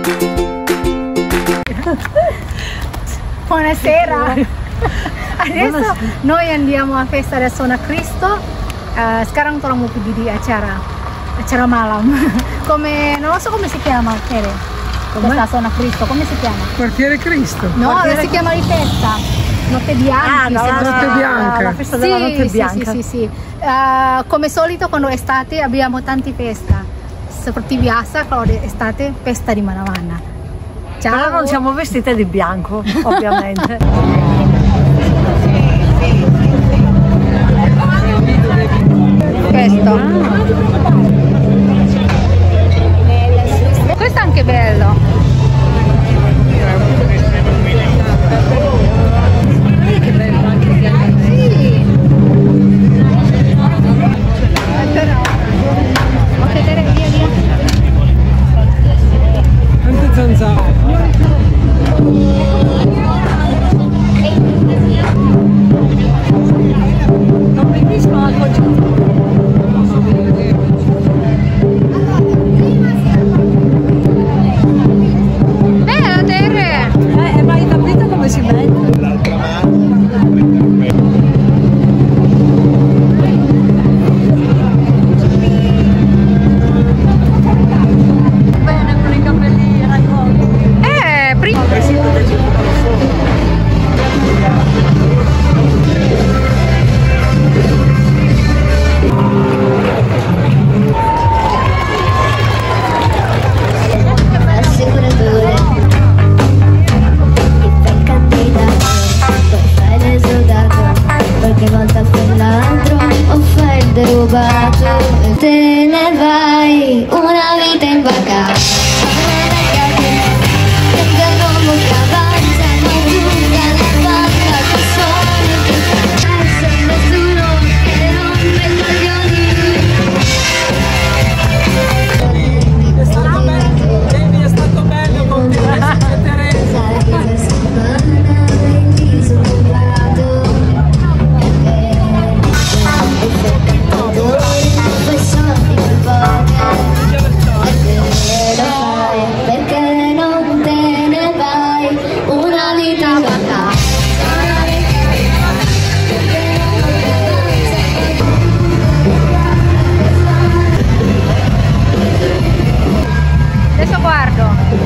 Buonasera. Adesso noi andiamo a festa del Sona Cristo. Sekarang tolong mau pergi di acara malam. Come non lo so come si chiama, Tere. Questa Sona Cristo, come si chiama? Quartiere Cristo. No, quartiere... si chiama di festa. Notte bianca. Ah, no, la notte bianca. La festa della notte bianca. Sì. Come solito quando è estate abbiamo tante feste. Seperti biasa kalau di estate pesta di mana-mana. Ciao. Però non siamo vestite di bianco, ovviamente. Questo è anche bello. Che bello anche bianco. Sì. Ok, Tere, via. Tante zanzare. Non bellissimo la Bella, Tere! ma hai capito come si mette? L'altra mano. Bene, con i capelli raccolti. Prima. Assicuratore, ti fai candidato, poi fai l'esodato, qualche volta fai l'altro o fai il derubato e te ne vai una vita in vacanza. Adesso guardo.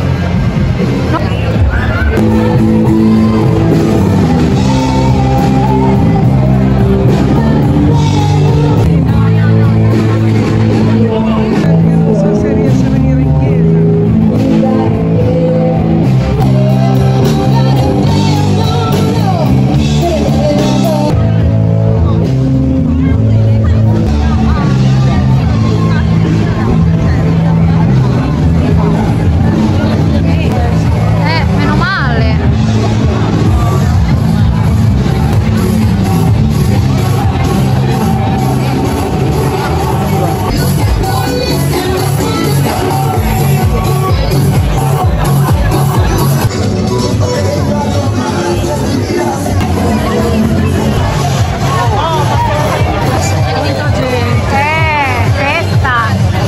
Non so se riesce a venire in chiesa. Meno male. Festa.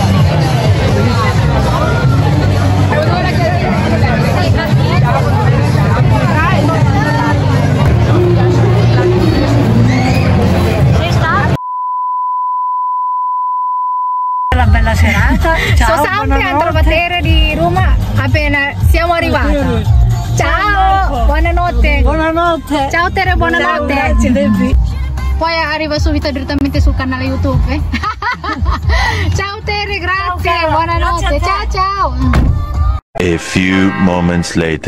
Una bella serata. Ciao, Sono sempre a buonanotte. trovatore di Roma appena siamo arrivati. Ciao, buonanotte. Buonanotte. Ciao Tere, buonanotte. Grazie, Debbie. Poi arriva subito direttamente sul canale YouTube. Ciao Tere, grazie, Ciao, cara. buonanotte. Grazie a te. Ciao. A few moments later.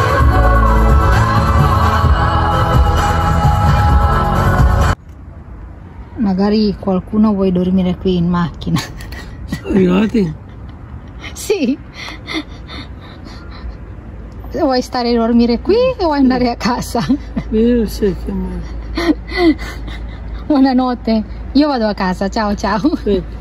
Magari qualcuno vuoi dormire qui in macchina. Arrivati? Sì. Vuoi stare a dormire qui o vuoi andare a casa? Io sì, che Buonanotte. Io vado a casa. Ciao ciao. aspetta.